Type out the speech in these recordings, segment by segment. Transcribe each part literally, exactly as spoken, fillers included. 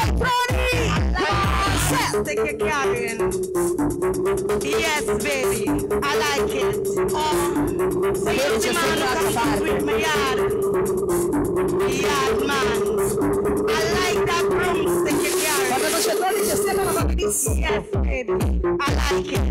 Take your carrying. Yes, baby, I like it. Oh, so you the man who comes with my yard. Yard man. I like that broomstick you carry. Yes, baby, I like it.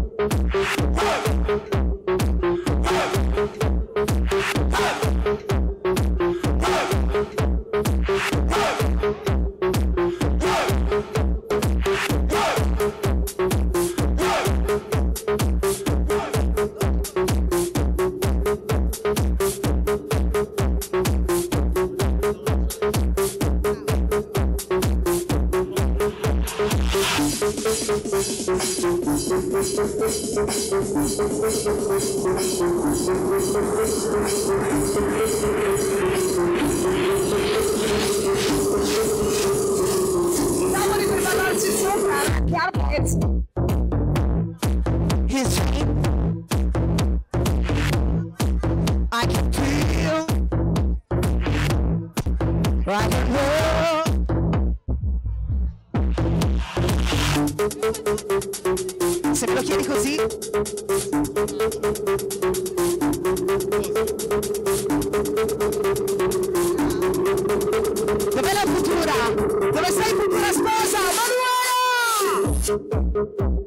Stavano per parlarci sopra, chiaro che His dream, I can feel right now. Se me lo chiedi così, dov'è la futura? Dove sei futura sposa? Manuela!